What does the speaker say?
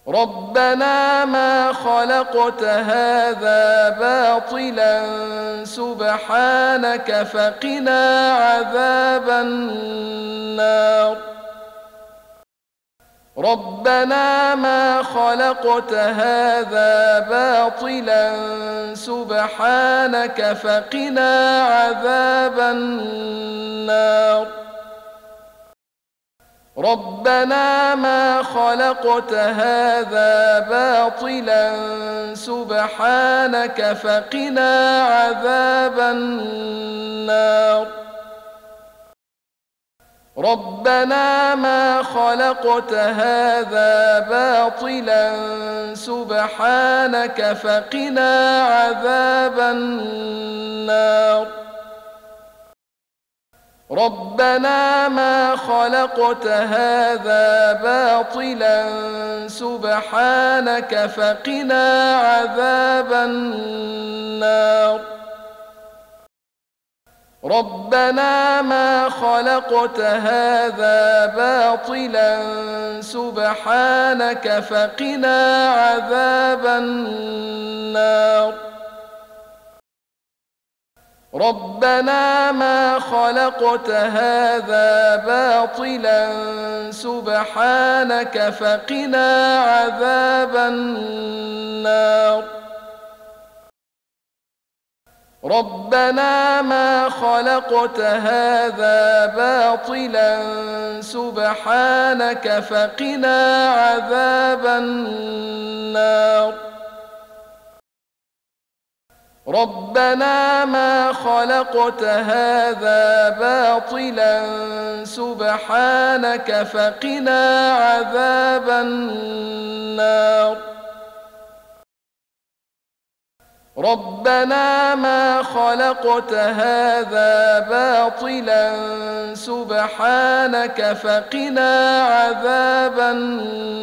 ربنا ما خلقت هذا باطلا سبحانك فقنا عذاب النار. ربنا ما خلقت هذا باطلا سبحانك فقنا عذاب النار. ربنا ما خلقت هذا باطلا سبحانك فقنا عذاب النار. ربنا ما خلقت هذا باطلا سبحانك فقنا عذاب النار. ربنا ما خلقت هذا باطلا سبحانك فقنا عذاب النار. ربنا ما خلقت هذا باطلا سبحانك فقنا عذاب النار. ربنا ما خلقت هذا باطلا سبحانك فقنا عذاب النار. ربنا ما خلقت هذا باطلا سبحانك فقنا عذاب النار. ربنا ما خلقت هذا باطلا سبحانك فقنا عذاب النار. ربنا ما خلقت هذا باطلا سبحانك فقنا عذاب النار.